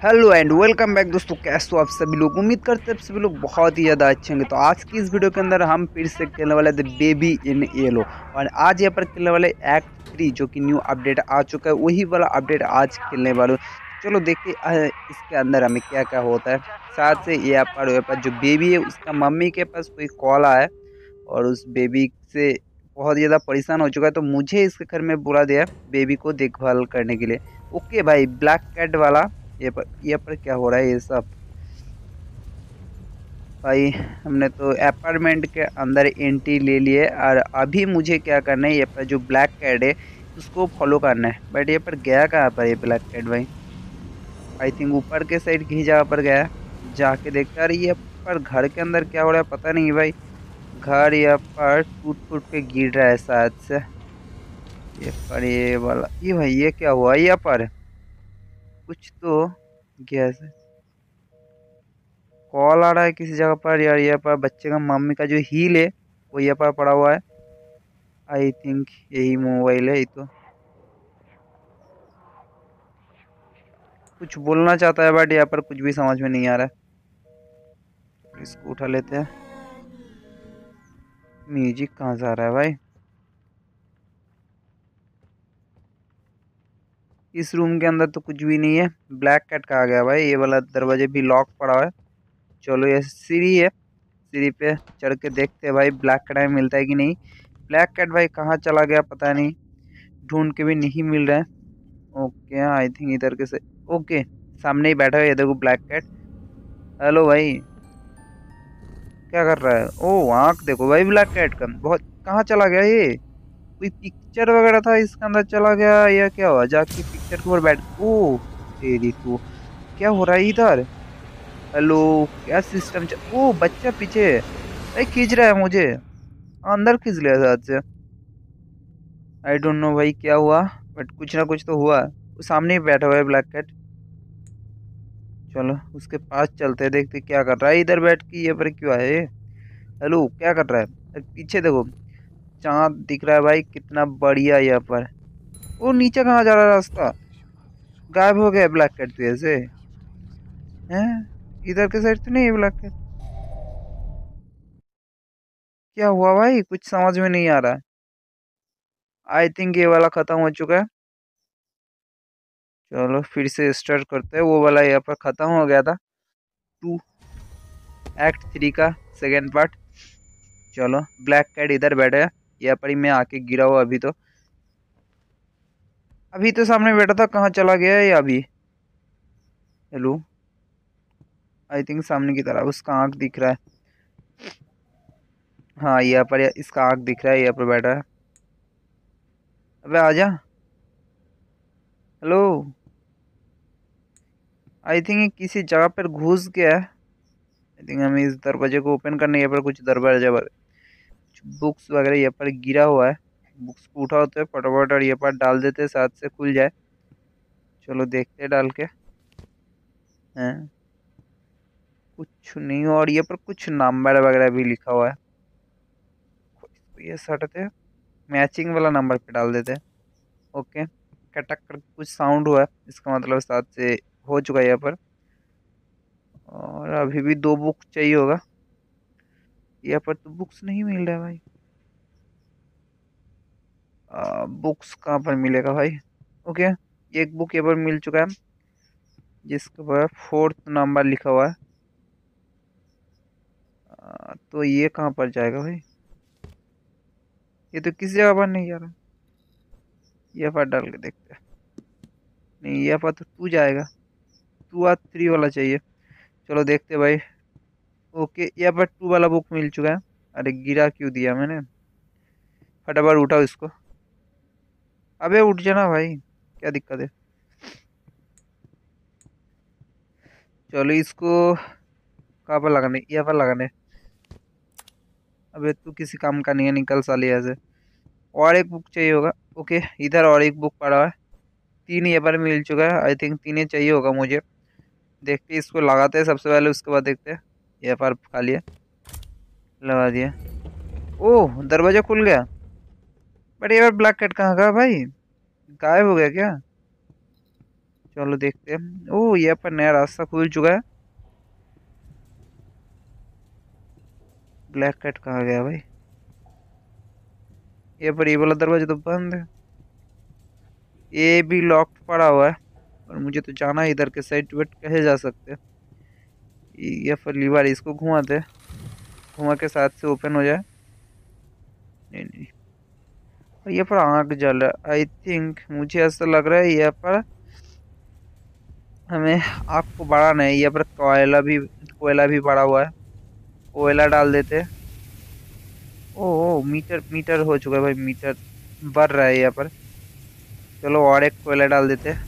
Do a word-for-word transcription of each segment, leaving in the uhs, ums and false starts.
Hello and welcome back दोस्तों। कैसे हो आप सभी लोग? उम्मीद करते हैं आप सभी लोग बहुत ही ज़्यादा अच्छे होंगे। तो आज की इस वीडियो के अंदर हम फिर से खेलने वाले थे बेबी इन येलो, और आज यहाँ पर खेलने वाले एक्ट थ्री जो कि न्यू अपडेट आ चुका है, वही वाला अपडेट आज खेलने वाले हो। चलो देखते हैं इसके अंदर हमें क्या क्या होता है। साथ से यहाँ पर यहाँ पर जो बेबी है उसका मम्मी के पास कोई कॉल आया है, और उस बेबी से बहुत ज़्यादा परेशान हो चुका है, तो मुझे इसके घर में बुला दिया बेबी को देखभाल करने के लिए। ओके भाई, ब्लैक कैट वाला ये पर ये पर क्या हो रहा है ये सब भाई। हमने तो अपार्टमेंट के अंदर एंट्री ले लिए, और अभी मुझे क्या करना है, ये पर जो ब्लैक कैट है उसको फॉलो करना है। बट ये पर गया कहाँ पर ये ब्लैक कैट भाई? आई थिंक ऊपर के साइड की जगह पर गया। जाके देखते हैं। अरे ये पर घर के अंदर क्या हो रहा है पता नहीं भाई। घर यहाँ पर टूट फूट के गिर रहा है शायद से। ये पर ये वाला ये भाई ये क्या हुआ यहाँ पर? कुछ तो गैस कॉल आ रहा है किसी जगह पर यार। यहाँ पर बच्चे का मम्मी का जो हील है वो यहाँ पर पड़ा हुआ है। आई थिंक यही मोबाइल है ये तो। कुछ बोलना चाहता है बट यहाँ पर कुछ भी समझ में नहीं आ रहा है। इसको उठा लेते हैं। म्यूजिक कहाँ से आ रहा है भाई? इस रूम के अंदर तो कुछ भी नहीं है। ब्लैक कैट कहाँ गया भाई? ये वाला दरवाजे भी लॉक पड़ा हुआ है। चलो ये सीढ़ी है, सीढ़ी पे चढ़ के देखते हैं भाई ब्लैक कैट में मिलता है कि नहीं। ब्लैक कैट भाई कहाँ चला गया पता नहीं, ढूंढ के भी नहीं मिल रहा है। ओके आई थिंक इधर के से। ओके सामने ही बैठा है ये देखो ब्लैक कैट। हेलो भाई, क्या कर रहा है? ओ आँख देखो भाई ब्लैक कैट का। बहुत कहाँ चला गया ये? कोई पिक्चर वगैरह था इसके अंदर चला गया या क्या हुआ? जाके पिक्चर के ऊपर बैठ। ओ तेरी तू, क्या हो रहा है इधर? हेलो, क्या सिस्टम च... ओ बच्चा पीछे भाई खींच रहा है मुझे, अंदर खींच लिया शायद से। आई डोंट नो भाई क्या हुआ, बट कुछ ना कुछ तो हुआ। वो सामने ही बैठा हुआ है ब्लैक कैट। चलो उसके पास चलते हैं, देखते क्या कर रहा है इधर बैठ के। ये पर क्यों आया ये? हेलो क्या कर रहा है? अरे पीछे देखो, चांद दिख रहा है भाई कितना बढ़िया यहाँ पर। वो नीचे कहाँ जा रहा है रास्ता? गायब हो गया ब्लैक कैट तो ऐसे हैं। इधर के साइड तो नहीं है ब्लैक कैट। क्या हुआ भाई? कुछ समझ में नहीं आ रहा है। आई थिंक ये वाला खत्म हो चुका है। चलो फिर से स्टार्ट करते हैं। वो वाला यहाँ पर खत्म हो गया था, टू एक्ट थ्री का सेकेंड पार्ट। चलो ब्लैक कैट इधर बैठा है, यहाँ पर ही मैं आके गिरा हुआ। अभी तो अभी तो सामने बैठा था, कहाँ चला गया है ये अभी? हेलो, आई थिंक सामने की तरफ उसका आँख दिख रहा है। हाँ यहाँ पर इसका आँख दिख रहा है, यहाँ पर बैठा है। अबे आजा। हेलो, आई थिंक किसी जगह पर घुस गया है। आई थिंक हमें इस दरवाजे को ओपन करना है। यहाँ पर कुछ दरवाजा पर कुछ बुक्स वगैरह यहाँ पर गिरा हुआ है। बुक्स को उठा होते हैं फटाफट और यहाँ पर डाल देते हैं, साथ से खुल जाए। चलो देखते हैं डाल के। हैं कुछ नहीं, और ये पर कुछ नंबर वगैरह भी लिखा हुआ है। इसको ये सटते हैं, मैचिंग वाला नंबर पे डाल देते हैं। ओके, कटक कर कुछ साउंड हुआ है, इसका मतलब साथ से हो चुका है यहाँ पर। और अभी भी दो बुक चाहिए होगा। यहाँ पर तो बुक्स नहीं मिल रहा है भाई। आ, बुक्स कहाँ पर मिलेगा भाई? ओके, एक बुक यहाँ पर मिल चुका है, जिसके ऊपर फोर्थ नंबर लिखा हुआ है। आ, तो ये कहाँ पर जाएगा भाई? ये तो किसी जगह पर नहीं जा रहा। यहाँ पर डाल के देखते हैं। नहीं यहाँ पर तो टू जाएगा, टू और थ्री वाला चाहिए। चलो देखते हैं भाई। ओके यहाँ पर टू वाला बुक मिल चुका है। अरे गिरा क्यों दिया मैंने? फटाफट उठाओ इसको। अबे उठ जाना भाई, क्या दिक्कत है? चलो इसको कहाँ पर लगाने? यहाँ पर लगाने। अबे तू किसी काम का नहीं है, निकल साले ऐसे। और एक बुक चाहिए होगा। ओके इधर और एक बुक पड़ा है। तीन यहाँ पर मिल चुका है, आई थिंक तीन ही चाहिए होगा मुझे। देखते इसको लगाते हैं सबसे पहले, उसके बाद देखते हैं। यहाँ पर खाली है, लगा दिया। ओह दरवाजा खुल गया। बट ये बार ब्लैक कैट कहाँ गया भाई? गायब हो गया क्या? चलो देखते हैं। ओह यहाँ पर नया रास्ता खुल चुका है। ब्लैक कैट कहाँ गया भाई? यहाँ पर ये वाला दरवाजा तो बंद है। ये भी लॉक्ड पड़ा हुआ है और मुझे तो जाना है इधर के साइड, बट कहे जा सकते हैं। ये पर लीवर इसको घुमाते, घुमा के साथ से ओपन हो जाए। नहीं नहीं, और यहाँ पर आग जल रहा है। आई थिंक मुझे ऐसा लग रहा है यहाँ पर हमें आग को बढ़ाना है। यहाँ पर कोयला भी, कोयला भी पड़ा हुआ है, कोयला डाल देते हैं। ओ, ओ मीटर मीटर हो चुका है भाई, मीटर बढ़ रहा है यहाँ पर। चलो और एक कोयला डाल देते हैं।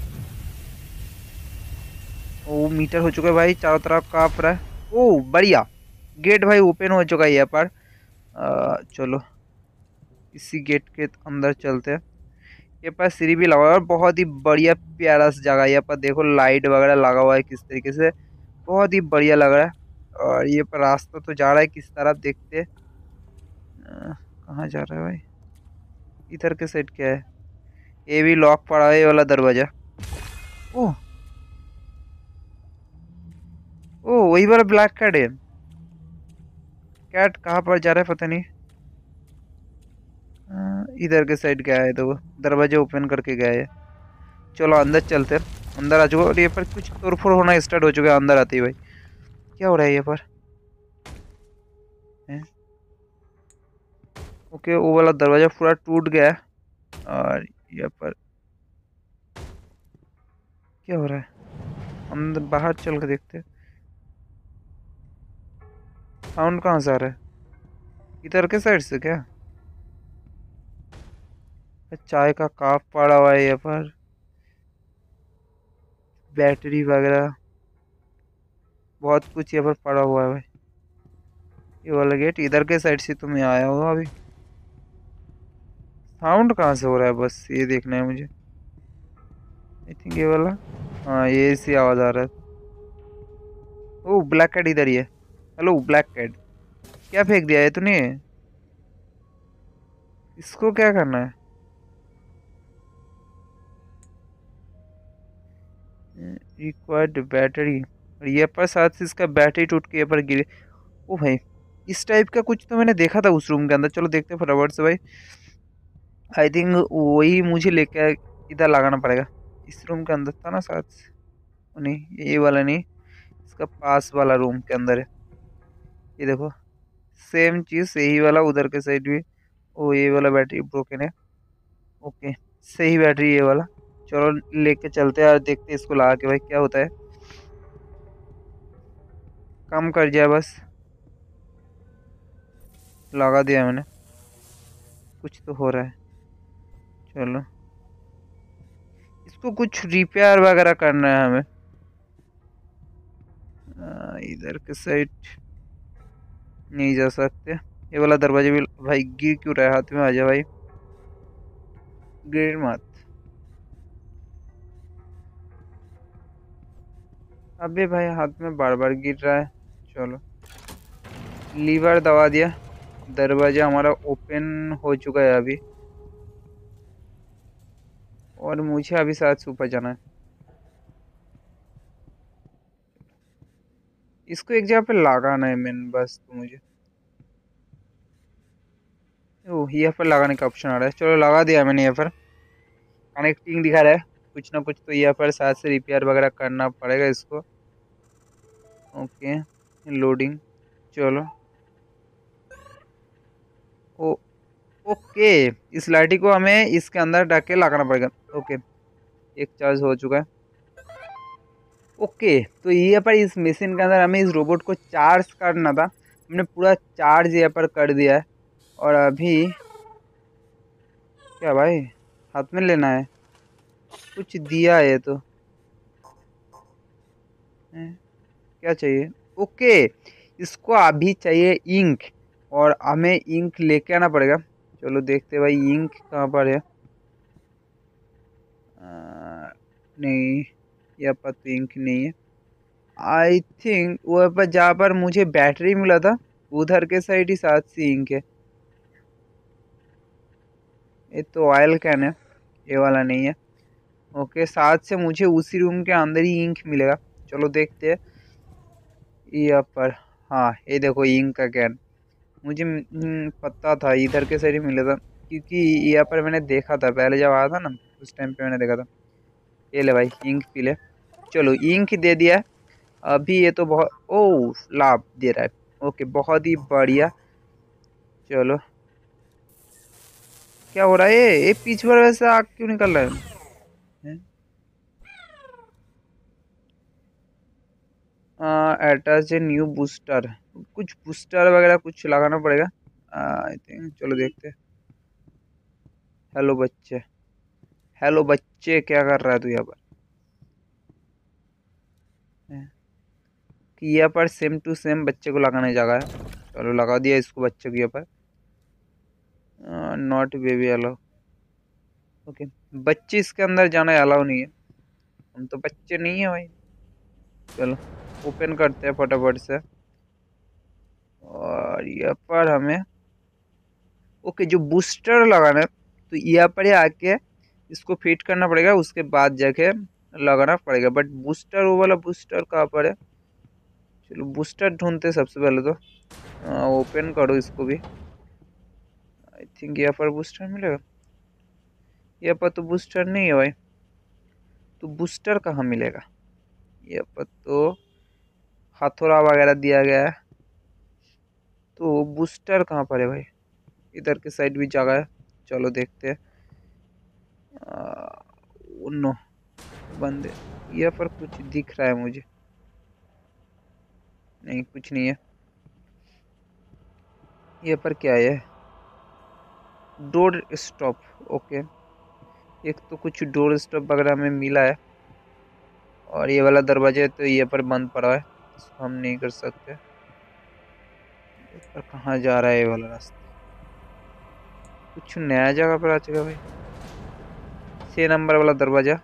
ओ मीटर हो चुका है भाई, चारों तरफ कांप रहा है। ओ बढ़िया, गेट भाई ओपन हो चुका है यहाँ पर। आ, चलो इसी गेट के अंदर चलते हैं। ये पास सीढ़ी भी लगा हुआ है और बहुत ही बढ़िया प्यारा सा जगह है। यहाँ पर देखो लाइट वगैरह लगा हुआ है किस तरीके से, बहुत ही बढ़िया लग रहा है। और ये पर रास्ता तो जा रहा है किस तरफ देखते हैं। अ, कहाँ जा रहा है भाई? इधर के साइड क्या है? ये भी लॉक पड़ा है ये वाला दरवाजा। ओह, ओ वही वाला ब्लैक कैट है। कैट कहाँ पर जा रहा है पता नहीं। अ, इधर के साइड गया है तो वो दरवाजा ओपन करके गया है। चलो अंदर चलते हैं। अंदर आ चुका और ये पर कुछ तोड़फोड़ होना स्टार्ट हो चुका है अंदर आते ही भाई। क्या हो रहा है ये पर? हैं? ओके, वो वाला दरवाजा पूरा टूट गया है। और यहाँ पर क्या हो रहा है? अंदर बाहर चल के देखते हैं। साउंड कहाँ से आ रहा है? इधर के साइड से क्या? चाय का कप पड़ा हुआ है यहाँ पर, बैटरी वगैरह बहुत कुछ यहाँ पर पड़ा हुआ है भाई। ये वाला गेट इधर के साइड से तुम यहाँ आया होगा अभी। साउंड कहाँ से हो रहा है बस ये देखना है मुझे। आई थिंक ये वाला, हाँ ये इसी आवाज आ रहा है। ओ ब्लैक कैट इधर ही है। हेलो ब्लैक कैट, क्या फेंक दिया है तूने? इसको क्या करना है? रिक्वायर्ड बैटरी, और ये पर साथ से इसका बैटरी टूट के ये पर गिरे। ओ भाई, इस टाइप का कुछ तो मैंने देखा था उस रूम के अंदर। चलो देखते हैं फटाफट से भाई। आई थिंक वही मुझे लेकर इधर लगाना पड़ेगा। इस रूम के अंदर था ना साथ से? ओ नहीं, ये वाला नहीं, इसका पास वाला रूम के अंदर है। ये देखो सेम चीज, यही वाला उधर के साइड भी। ओ ये वाला बैटरी ब्रोकन है। ओके, सही बैटरी ये वाला। चलो लेके चलते हैं और देखते हैं इसको लगा के भाई क्या होता है। कम कर जाए बस। लगा दिया मैंने, कुछ तो हो रहा है। चलो इसको कुछ रिपेयर वगैरह करना है हमें। आ, इधर के साइड नहीं जा सकते। ये वाला दरवाजा भी भाई गिर क्यों रहा है? हाथ में आ जा भाई, गिर मत। अबे भाई हाथ में बार बार गिर रहा है। चलो लीवर दबा दिया, दरवाजा हमारा ओपन हो चुका है अभी। और मुझे अभी साथ से ऊपर जाना है। इसको एक जगह पे लगाना है मैंने बस, तो मुझे ओह यहाँ पर लगाने का ऑप्शन आ रहा है। चलो लगा दिया मैंने। यहाँ पर कनेक्टिंग दिखा रहा है, कुछ ना कुछ तो यहाँ पर साथ से रिपेयर वगैरह करना पड़ेगा इसको। Okay loading. चलो ओ ओके, इस लाइटी को हमें इसके अंदर डाल के लगाना पड़ेगा। ओके, एक चार्ज हो चुका है। ओके, तो यहाँ पर इस मशीन के अंदर हमें इस रोबोट को चार्ज करना था। हमने पूरा चार्ज यहाँ पर कर दिया है। और अभी क्या भाई, हाथ में लेना है? कुछ दिया है तो हैं? क्या चाहिए? ओके, इसको अभी चाहिए इंक, और हमें इंक लेके आना पड़ेगा। चलो देखते भाई इंक कहाँ पर है। आ, नहीं, यहाँ पर तो इंक नहीं है। आई थिंक वहाँ पर जहाँ पर मुझे बैटरी मिला था उधर के साइड ही साथ से इंक है। ये तो ऑयल कैन है, ये वाला नहीं है। ओके, साथ से मुझे उसी रूम के अंदर ही इंक मिलेगा। चलो देखते हैं यहाँ पर। हाँ ये देखो इंक का कैन। मुझे हम्म, पता था इधर के साइड ही मिला था, क्योंकि यहाँ पर मैंने देखा था पहले जब आया था ना, उस टाइम पे मैंने देखा था। ये ले भाई इंक पी ले। चलो इंक दे दिया। अभी ये तो बहुत ओ लाभ दे रहा है। ओके बहुत ही बढ़िया। चलो क्या हो रहा है, ये ये पीछे पर वैसे आग क्यों निकल रहा है? हैं? Attach a new booster. कुछ बूस्टर वगैरह कुछ लगाना पड़ेगा आई थिंक। चलो देखते हैं। हेलो बच्चे, हेलो बच्चे, क्या कर रहा है तू यहाँ पर? हैं? कि यहाँ पर सेम टू सेम बच्चे को लगाने जगह है। चलो लगा दिया इसको बच्चे को यहाँ पर। Not baby allow. ओके, बच्चे इसके अंदर जाना अलाउ नहीं है, हम तो बच्चे नहीं है भाई। चलो ओपन करते हैं फटाफट से। और यहाँ पर हमें ओके जो बूस्टर लगाना है, तो यहाँ पर ही आके इसको फिट करना पड़ेगा, उसके बाद जाके लगाना पड़ेगा। बट बूस्टर, वो वाला बूस्टर कहाँ पर है? चलो बूस्टर ढूंढते सबसे पहले तो। ओपन करो इसको भी। आई थिंक यहाँ पर बूस्टर मिलेगा। यहाँ पर तो बूस्टर नहीं है भाई, तो बूस्टर कहाँ मिलेगा? यहाँ पर तो हथौड़ा वगैरह दिया गया है, तो बूस्टर कहाँ पर है भाई? इधर के साइड भी जगह है, चलो देखते हैं। नो बंदे, यहाँ पर कुछ दिख रहा है मुझे। नहीं कुछ नहीं है। यहाँ पर क्या है? Door stop. ओके, एक तो कुछ डोर स्टॉप वगैरह हमें मिला है। और ये वाला दरवाजा तो ये पर बंद पड़ा है, इसको हम नहीं कर सकते। ये पर कहाँ जा रहा है ये वाला रास्ता? कुछ नया जगह पर आ चुका भाई। छह नंबर वाला दरवाजा।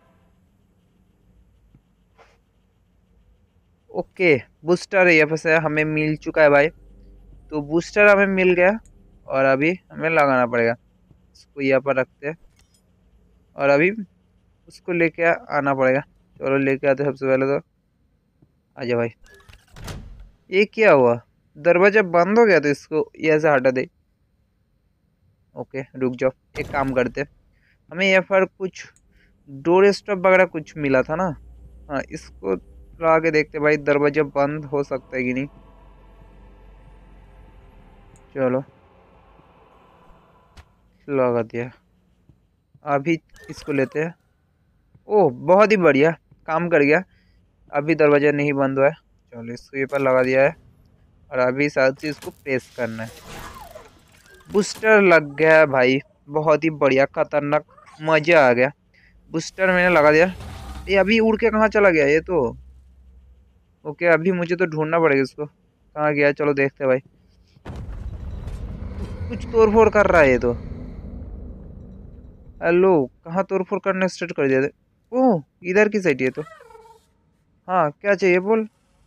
ओके बूस्टर यहाँ पर से हमें मिल चुका है भाई। तो बूस्टर हमें मिल गया, और अभी हमें लगाना पड़ेगा। इसको यहाँ पर रखते हैं, और अभी उसको लेके आना पड़ेगा। चलो लेके आते सबसे पहले तो। आजा भाई। ये क्या हुआ, दरवाजा बंद हो गया, तो इसको यहाँ से हटा दे। ओके रुक जाओ, एक काम करते, हमें यहाँ पर कुछ डोर स्टॉप वगैरह कुछ मिला था ना। हाँ इसको लगा के देखते भाई, दरवाजा बंद हो सकता है कि नहीं। चलो लगा दिया। अभी इसको लेते हैं। ओह बहुत ही बढ़िया, काम कर गया। अभी दरवाजा नहीं बंद हुआ है। चलो इसको ये पर लगा दिया है, और अभी साथ ही इसको प्रेस करना है। बूस्टर लग गया है भाई, बहुत ही बढ़िया, खतरनाक, मजा आ गया। बूस्टर मैंने लगा दिया। ये अभी उड़ के कहाँ चला गया ये तो? ओके अभी मुझे तो ढूंढना पड़ेगा इसको, कहाँ गया? चलो देखते हैं भाई। कुछ तोड़ फोड़ कर रहा है ये तो। हेलो, कहाँ तोड़ फोड़ करने स्टार्ट कर दिया था? ओह इधर की साइड ये तो। हाँ क्या चाहिए बोल?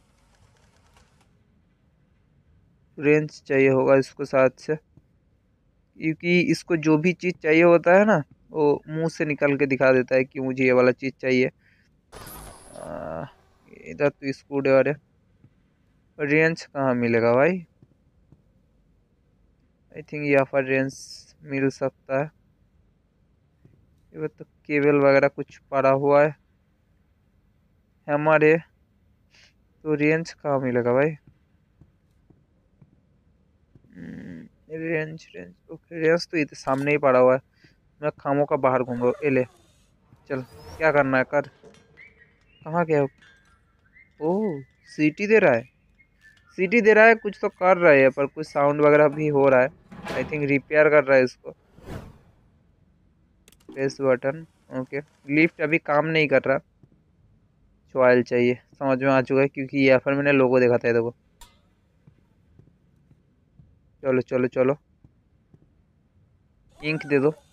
रेंज चाहिए होगा इसको साथ से, क्योंकि इसको जो भी चीज़ चाहिए होता है ना, वो मुंह से निकल के दिखा देता है कि मुझे ये वाला चीज़ चाहिए। आ, इधर तो स्क्रू ड्राइवर है। रेंज कहाँ मिलेगा भाई? आई थिंक यहाँ पर रेंज मिल सकता है। ये तो केबल वगैरह कुछ पड़ा हुआ है हमारे, तो रेंज कहाँ मिलेगा भाई? रेंज रेंज ओके, रेंज तो इधर सामने ही पड़ा हुआ है। मैं खामों का बाहर घूम रहा हूँ। ए ले चल, क्या करना है कर। कहाँ गया? ओह सीटी दे रहा है, सीटी दे रहा है, कुछ तो कर रहा है, पर कुछ साउंड वगैरह भी हो रहा है। आई थिंक रिपेयर कर रहा है इसको। Press button. ओके लिफ्ट अभी काम नहीं कर रहा। ऑयल चाहिए, समझ में आ चुका है, क्योंकि यहाँ पर मैंने लोगो देखा था देखो। चलो चलो चलो, इंक दे दो।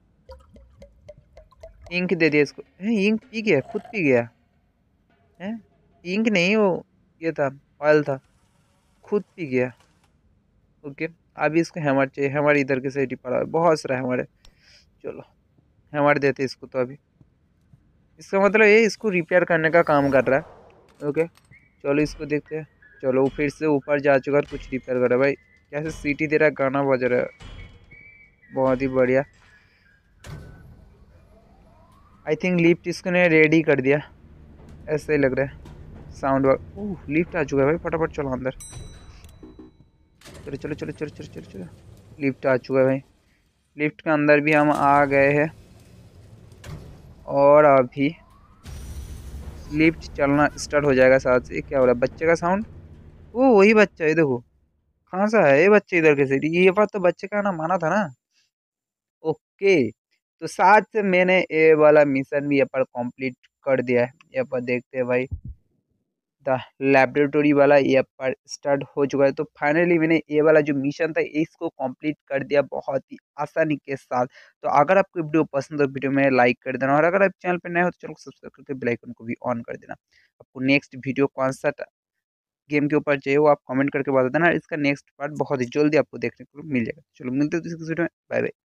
इंक दे दिया इसको। है इंक पी गया, खुद पी गया है। इंक नहीं वो, ये था ऑयल था, खुद पी गया। ओके अभी इसको हैमर चाहिए। हैमर इधर के साइड ही पड़ा है, बहुत सारा हैमर है। चलो हैमर देते इसको तो अभी। इसका मतलब ये इसको रिपेयर करने का काम कर रहा है। ओके चलो इसको देखते हैं। चलो फिर से ऊपर जा चुका है, कुछ रिपेयर कर रहा है भाई। कैसे सीटी दे रहा है, गाना बज रहा है, बहुत ही बढ़िया। आई थिंक लिफ्ट इसको ने रेडी कर दिया, ऐसे ही लग रहा है साउंड। ओह लिफ्ट आ चुका है भाई, फटाफट चलो अंदर। चलो चलो चलो चलो चलो चलो चलो लिफ्ट आ चुका है भाई। लिफ्ट के अंदर भी हम आ गए हैं और अभी लिफ्ट चलना स्टार्ट हो जाएगा साथ से। क्या हो रहा है, बच्चे का साउंड? वो वही बच्चा है, देखो कहाँ सा है ये बच्चे इधर कैसे? ये बात तो बच्चे का ना माना था ना। ओके तो साथ से मैंने ये वाला मिशन भी यहाँ पर कंप्लीट कर दिया है। यहाँ पर देखते हैं भाई, द लेबोरेटरी वाला यहाँ पर स्टार्ट हो चुका है। तो फाइनली मैंने ये वाला जो मिशन था इसको कंप्लीट कर दिया बहुत ही आसानी के साथ। तो अगर आपको वीडियो पसंद हो वीडियो में लाइक कर देना, और अगर आप चैनल पर नए हो तो चैनल को सब्सक्राइब करके बेल आइकन को भी ऑन कर देना। आपको नेक्स्ट वीडियो कौन सा गेम के ऊपर चाहिए वो आप कमेंट करके बता देना। इसका नेक्स्ट पार्ट बहुत ही जल्दी आपको देखने को मिल जाएगा। चलो मिलते हैं दूसरी वीडियो में, बाय बाय।